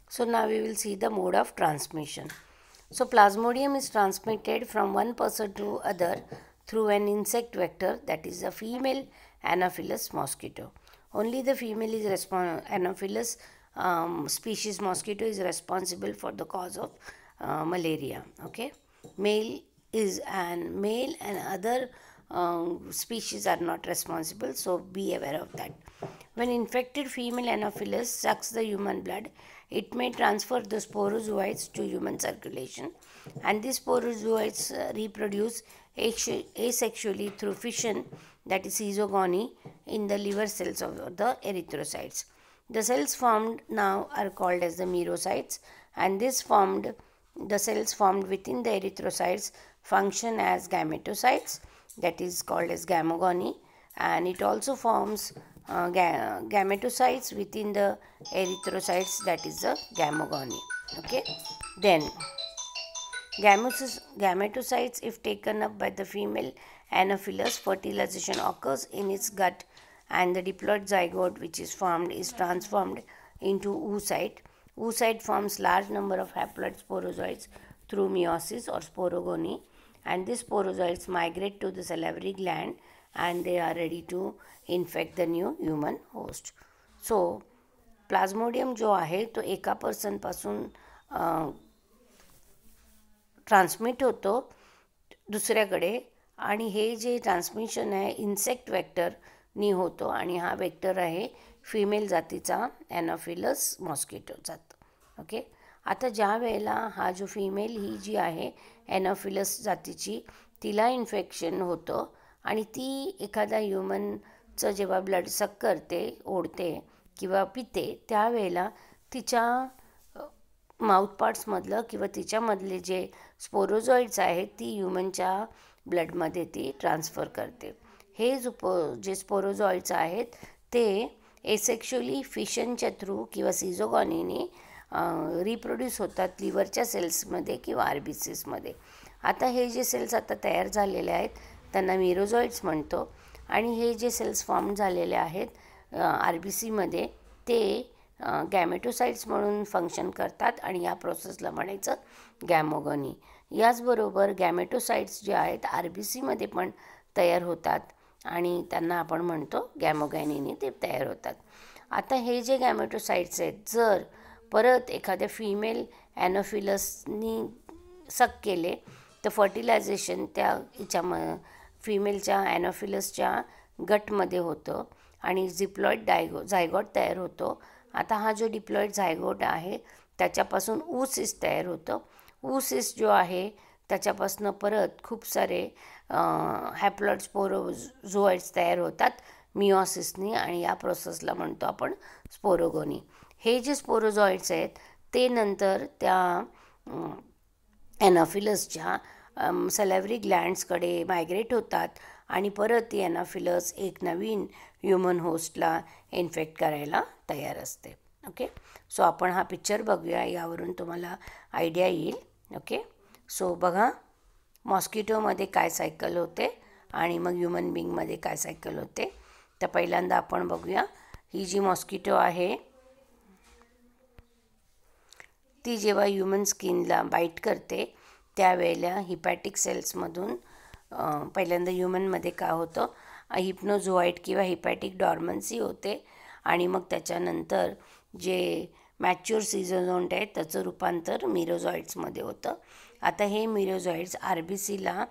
So now we will see the mode of transmission. So Plasmodium is transmitted from one person to other through an insect vector, that is a female Anopheles mosquito. Only the female is Anopheles species mosquito is responsible for the cause of malaria. Okay, male and other species are not responsible, so be aware of that. When infected female Anopheles sucks the human blood, it may transfer the sporozoites to human circulation, and these sporozoites reproduce asexually through fission, that is isogony, in the liver cells of the erythrocytes. The cells formed now are called as the merocytes, and the cells formed within the erythrocytes function as gametocytes, that is called as gamogony, and it also forms gametocytes within the erythrocytes, that is the gamogony. Okay, then gametocytes, if taken up by the female Anopheles, fertilization occurs in its gut, and the diploid zygote which is formed is transformed into oocyte. Oocyte forms large number of haploid sporozoites through meiosis or sporogony, and these sporozoites migrate to the salivary gland and they are ready to infect the new human host. So plasmodium जो आहे तो एका पर्सनपासून transmit होतो दुसऱ्याकडे, आणि हे जे transmission आहे इन्सेक्ट वेक्टरनी होतो, आणि हा वेक्टर आहे फिमेल जातीचा ॲनॉफिलस मॉस्किटोचा. ओके, आता ज्या वेळेला हा जो फिमेल ही जी आहे ॲनॉफिलस जातीची, तिला इन्फेक्शन होतं आणि ती एखाद्या ह्युमनचं जेव्हा ब्लड सक करते, ओढते किंवा पिते, त्यावेळेला तिच्या माउथपार्ट्समधलं किंवा तिच्यामधले जे स्पोरोझॉइड्स आहेत ती ह्युमनच्या ब्लडमध्ये ती ट्रान्सफर करते. हे जे स्पोरोझॉइड्स आहेत ते एसेक्शुअली फिशनच्या थ्रू किंवा सिझोगॉनीने रिप्रोड्यूस होतात लिव्हरच्या सेल्समध्ये किंवा आरबीसीसमध्ये. आता हे जे सेल्स आता तयार झालेले आहेत त्यांना मिरोझॉइड्स म्हणतो, आणि हे जे सेल्स फॉर्म झालेले आहेत आरबीसीमध्ये ते गॅमेटोसाइट्स म्हणून फंक्शन करतात, आणि या प्रोसेसला म्हणायचं गॅमोगनी. याचबरोबर गॅमेटोसाइट्स जे आहेत आरबीसीमध्ये पण तयार होतात, आणि त्यांना आपण म्हणतो गॅमोगॅनीने ते तयार होतात. आता हे जे गॅमेटोसाइट्स आहेत जर परत एखाद्या फिमेल ॲनोफिलसनी सक केले तर फर्टिलायझेशन त्या फिमेलच्या ॲनोफिलसच्या गटमध्ये होतं आणि डिप्लॉइड झायगोट तयार होतो. आता हा जो डिप्लॉइड झायगोट आहे त्याच्यापासून oocyst तयार होतं. oocyst जो आहे त्याच्यापासून परत खूप सारे हॅप्लॉइड स्पोरोझोइड्स तयार होतात मिओसिसनी, आणि या प्रोसेसला म्हणतो आपण स्पोरोगोनी. हे जे स्पोरोझॉइड्स आहेत ते नंतर त्या ॲनॉफिलसच्या सॅलिव्हरी ग्लँड्सकडे मायग्रेट होतात, आणि परत ती ॲनॉफिलस एक नवीन ह्युमन होस्टला इन्फेक्ट करायला तयार असते. ओके, सो आपण हा पिक्चर बघूया, यावरून तुम्हाला आयडिया येईल. ओके, सो बघा मॉस्किटोमध्ये काय सायकल होते आणि मग ह्युमन बिंगमध्ये काय सायकल होते. तर पहिल्यांदा आपण बघूया, ही जी मॉस्किटो आहे ती जेव्हा ह्युमन स्किनला बाईट करते त्यावेळेला हिपॅटिक सेल्समधून पहिल्यांदा ह्युमनमध्ये काय होतं, हिप्नोझोआईट किंवा हिपॅटिक डॉर्मन्सी होते, आणि मग त्याच्यानंतर जे मॅच्युअर सिझोझोंट आहे त्याचं रूपांतर मिरोझॉइड्समध्ये होतं. आता हे मिरोझॉइड्स आरबीसीला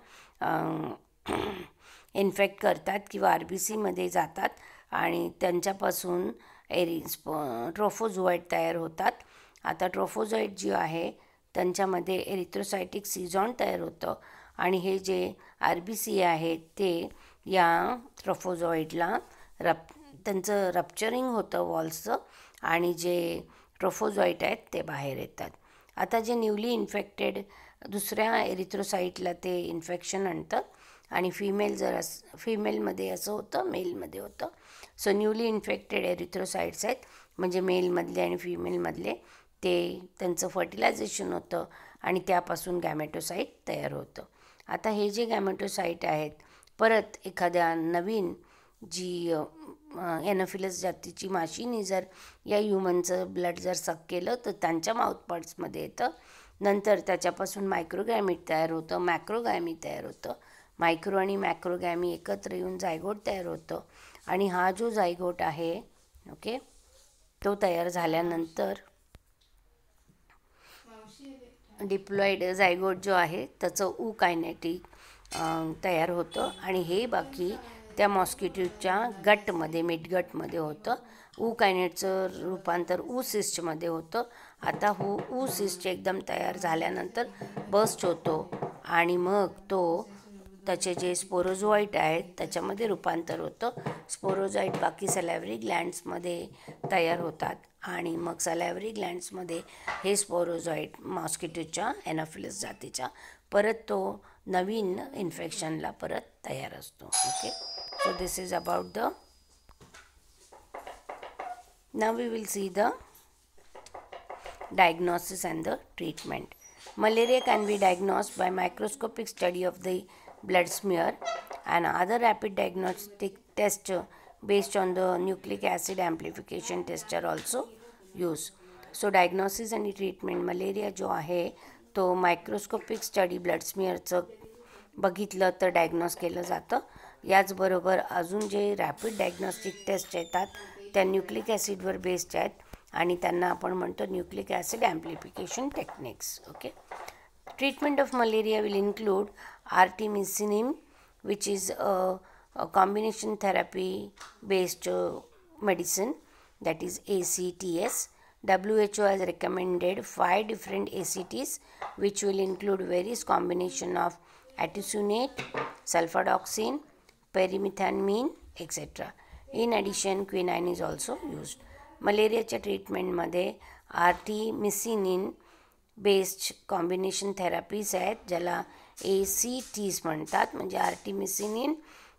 इन्फेक्ट करतात किंवा आरबीसीमध्ये जातात, आणि त्यांच्यापासून ट्रोफोझोआईट तयार होतात. आता ट्रोफोझोआईट जी आहे त्यांच्यामध्ये एरिथ्रोसायटिक सिझॉन तयार होतं, आणि हे जे आरबीसी आहेत ते या ट्रोफोझोआईडला त्यांचं रप्चरिंग होतं वॉल्सचं, आणि जे ट्रोफोझोआईट आहेत ते बाहेर येतात. आता जे न्यूली इन्फेक्टेड दुसऱ्या एरिथ्रोसाईटला ते इन्फेक्शन आणतं, आणि फिमेलमध्ये असं होतं, मेलमध्ये होतं. सो न्यूली इन्फेक्टेड एरिथ्रोसाईट्स आहेत म्हणजे मेलमधले आणि फिमेलमधले, ते त्यांचं फर्टिलायझेशन होतं आणि त्यापासून गॅमेटोसाईट तयार होतं. आता हे जे गॅमेटोसाईट आहेत परत एखाद्या नवीन जी एनोफिलस जातीची माशीनी जर या ह्युमनचं ब्लड जर सक केलं तर त्यांच्या माउथ पार्ट्समध्ये येतं. नंतर त्याच्यापासून मायक्रोगॅमिट तयार होतं, मॅक्रोगॅमी तयार होतं. मायक्रो आणि मॅक्रोगॅमी एकत्र येऊन जायगोट तयार होतं. आणि हा जो जायगोट आहे, ओके, तो तयार झाल्यानंतर डिप्लॉइड जायगोट जो आहे त्याचं कायनेटिक तयार होतं. आणि हे बाकी त्या मॉस्किटोच्या गटमध्ये, मिडगटमध्ये होतं. कायनेटचं रूपांतर सिस्टमध्ये होतं. आता सिस्ट एकदम तयार झाल्यानंतर बस्ट होतो आणि मग तो त्याचे जे स्पोरोझोइट आहेत त्याच्यामध्ये रूपांतर होतं. स्पोरोझोइट बाकी सलॅव्हरी ग्लँड्समध्ये तयार होतात आणि मग सलॅव्हरी ग्लँड्समध्ये हे स्पोरोझोइट मॉस्किटोच्या एनोफिलस जातीच्या परत तो नवीन इन्फेक्शनला परत तयार असतो. Okay, so this is about the, now we will see the diagnosis and the treatment. Malaria can be diagnosed by microscopic study of the blood smear, and other rapid diagnostic tests based on the nucleic acid amplification test are also used. So diagnosis and treatment, malaria जो आहे तो microscopic study blood स्मिअरचं बघितलं तर diagnose केलं जातं. याचबरोबर अजून जे रॅपिड डायग्नॉस्टिक टेस्ट येतात त्या न्यूक्लिक ॲसिडवर बेस्ड आहेत आणि त्यांना आपण म्हणतो nucleic acid amplification techniques. Okay, treatment of malaria will include artemisinin which is a combination therapy based medicine, that is ACTS. WHO has recommended 5 different ACTs which will include various combination of artesunate, sulfadoxine, pyrimethamine, etc. In addition, quinine is also used. मलेरियाच्या ट्रीटमेंटमध्ये artemisinin based combination therapies आहेत ज्याला ACTs म्हणतात, म्हणजे artemisinin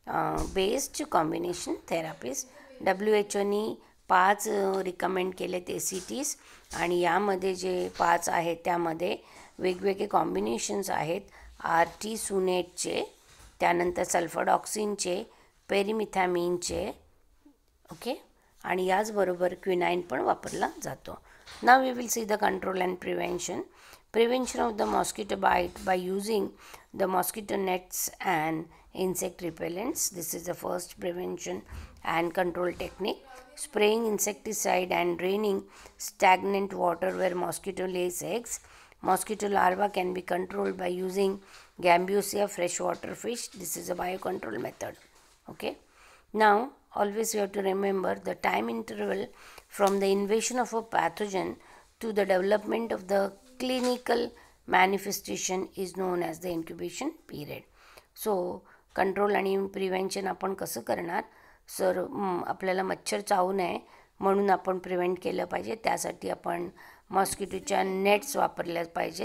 based combination therapies. WHOनी 5 recommend केलेत ACTs आणि यामध्ये जे 5 आहेत त्यामध्ये वेगवेगळे कॉम्बिनेशन्स आहेत. आर्टिसुनेटचे, त्यानंतर सल्फाडॉक्सिनचे, पेरिमिथॅमिनचे, ओके, आणि याचबरोबर क्विनाईन पण वापरला जातो. Now we will see the control and prevention. Prevention of the mosquito bite by using the mosquito nets and insect repellents. This is the first prevention and control technique. Spraying insecticide and draining stagnant water where mosquito lays eggs. Mosquito larvae can be controlled by using Gambusia freshwater fish. This is a biocontrol method. Okay. Now, always you have to remember the time interval from the invasion of a pathogen to the development of the clinical manifestation is known as the incubation period. So control आणि prevention आपण कसं करणार? Sir, आपल्याला मच्छर चावू नये म्हणून आपण प्रिव्हेंट केलं पाहिजे. त्यासाठी आपण मॉस्किटोच्या नेट्स वापरल्या पाहिजेत,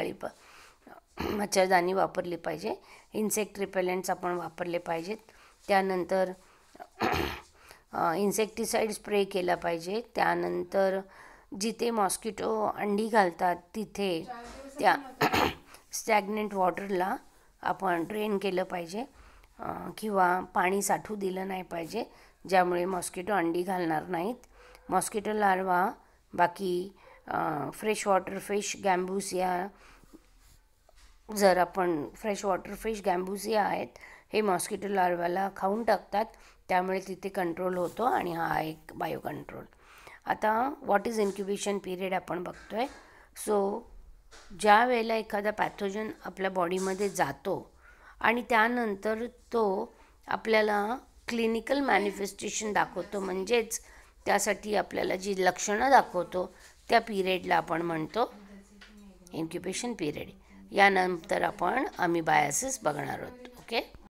मच्छरदाणी वापरली पाहिजे, इन्सेक्ट रिपेलंट्स आपण वापरले पाहिजेत, त्यानंतर इन्सेक्टिसाइड स्प्रे केला पाहिजे, त्यानंतर जिथे मॉस्किटो अंडी घालतात तिथे त्या स्टॅग्नंट वॉटरला आपण ड्रेन केलं पाहिजे किंवा पाणी साठू दिलं नाही पाहिजे, ज्यामुळे मॉस्किटो अंडी घालणार नाहीत. मॉस्किटो लार्वा बाकी फ्रेश वॉटर फिश गॅम्बुसिया, जर आपण फ्रेश वॉटर फिश गॅम्बुसिया आहेत हे मॉस्किटो लार्वाला खाऊन टाकतात, त्यामुळे तिथे कंट्रोल होतो आणि हा एक बायो कंट्रोल. आता व्हॉट इज इन्क्युबेशन पिरियड आपण बघतो आहे. सो ज्या वेळेला एखादा पॅथोजन आपल्या बॉडीमध्ये जातो आणि त्यानंतर तो आपल्याला क्लिनिकल मॅनिफेस्टेशन दाखवतो, म्हणजेच त्यासाठी आपल्याला जी लक्षणं दाखवतो त्या पिरियडला आपण म्हणतो इन्क्युबेशन पिरियड. यानंतर आपण अमिबायासिस बघणार आहोत. ओके.